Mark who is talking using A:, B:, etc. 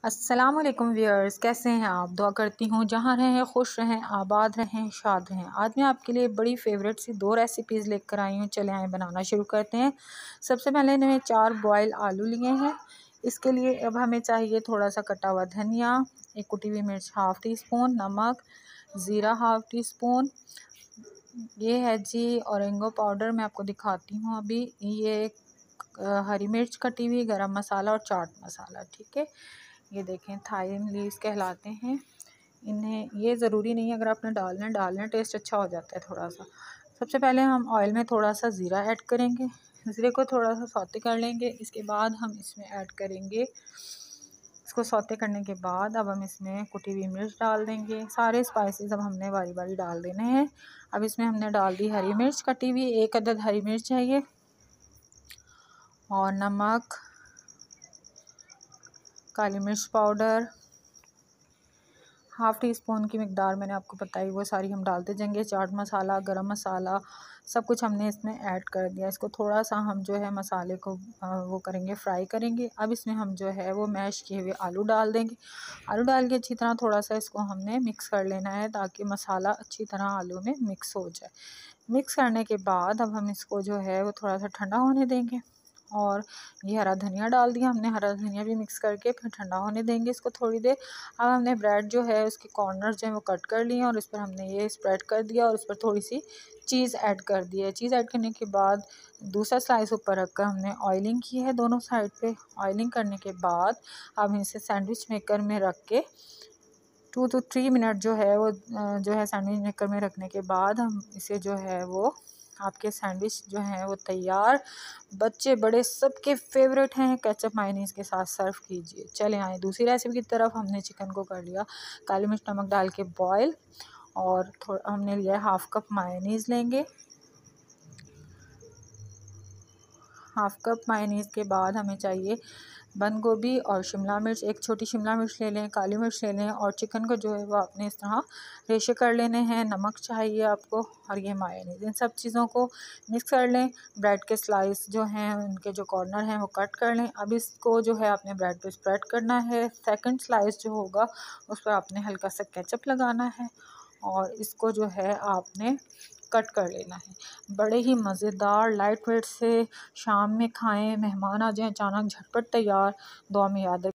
A: अस्सलाम वालेकुम व्यूअर्स, कैसे हैं आप। दुआ करती हूँ जहाँ रहें खुश रहें, आबाद रहें, शाद रहें। आज मैं आपके लिए बड़ी फेवरेट सी 2 रेसिपीज़ लेकर आई हूँ। चले आए बनाना शुरू करते हैं। सबसे पहले मैंने 4 बॉयल आलू लिए हैं। इसके लिए अब हमें चाहिए थोड़ा सा कटा हुआ धनिया, एक कुटी हुई मिर्च हाफ़ टी स्पून, नमक, ज़ीरा हाफ़ टी स्पून, ये है जी औरेंगो पाउडर, मैं आपको दिखाती हूँ अभी। ये हरी मिर्च कटी हुई, गरम मसाला और चाट मसाला। ठीक है, ये देखें थाइम लीव्स कहलाते हैं। इन्हें ये ज़रूरी नहीं है, अगर आपने डालना है टेस्ट अच्छा हो जाता है थोड़ा सा। सबसे पहले हम ऑयल में थोड़ा सा ज़ीरा ऐड करेंगे। ज़ीरे को थोड़ा सा सौते कर लेंगे। इसके बाद हम इसमें ऐड करेंगे, इसको सौते करने के बाद अब हम इसमें कुटी हुई मिर्च डाल देंगे। सारे स्पाइसेस अब हमने बारी बारी डाल देने हैं। अब इसमें हमने डाल दी हरी मिर्च कटी हुई, 1 अदद हरी मिर्च चाहिए, और नमक, काली मिर्च पाउडर हाफ़ टी स्पून की मिकदार मैंने आपको बताई, वो सारी हम डालते जाएंगे। चाट मसाला, गरम मसाला, सब कुछ हमने इसमें ऐड कर दिया। इसको थोड़ा सा हम जो है मसाले को वो करेंगे, फ्राई करेंगे। अब इसमें हम जो है वो मैश किए हुए आलू डाल देंगे। आलू डाल के अच्छी तरह थोड़ा सा इसको हमने मिक्स कर लेना है, ताकि मसाला अच्छी तरह आलू में मिक्स हो जाए। मिक्स करने के बाद अब हम इसको जो है वो थोड़ा सा ठंडा होने देंगे। और ये हरा धनिया डाल दिया हमने, हरा धनिया भी मिक्स करके फिर ठंडा होने देंगे इसको थोड़ी देर। अब हमने ब्रेड जो है उसके कॉर्नर जो है वो कट कर लिए और इस पर हमने ये स्प्रेड कर दिया और उस पर थोड़ी सी चीज़ ऐड कर दी है। चीज़ ऐड करने के बाद दूसरा स्लाइस ऊपर रखकर हमने ऑयलिंग की है दोनों साइड पे। ऑयलिंग करने के बाद अब इसे सैंडविच मेकर में रख के 2 to 3 मिनट जो है वो जो है सैंडविच मेकर में रखने के बाद हम इसे जो है वो आपके सैंडविच जो है वो तैयार। बच्चे बड़े सबके फेवरेट हैं। केचप मायोनीज़ के साथ सर्व कीजिए। चले आए दूसरी रेसिपी की तरफ। हमने चिकन को कर लिया काली मिर्च नमक डाल के बॉयल, और थोड़ा हमने लिया है हाफ़ कप मायोनीज़ लेंगे। हाफ़ कप मायोनीज़ के बाद हमें चाहिए बंद गोभी और शिमला मिर्च। एक छोटी शिमला मिर्च ले लें, काली मिर्च ले लें, और चिकन को जो है वो आपने इस तरह रेशे कर लेने हैं। नमक चाहिए आपको, और ये मायोनीज़, इन सब चीज़ों को मिक्स कर लें। ब्रेड के स्लाइस जो हैं उनके जो कॉर्नर हैं वो कट कर लें। अब इसको जो है आपने ब्रेड पे स्प्रेड करना है। सेकंड स्लाइस जो होगा उस पर आपने हल्का सा केचप लगाना है, और इसको जो है आपने कट कर लेना है। बड़े ही मज़ेदार लाइट वेट से शाम में खाएं, मेहमान आ जाएं अचानक, झटपट तैयार। दुआ में याद रखें।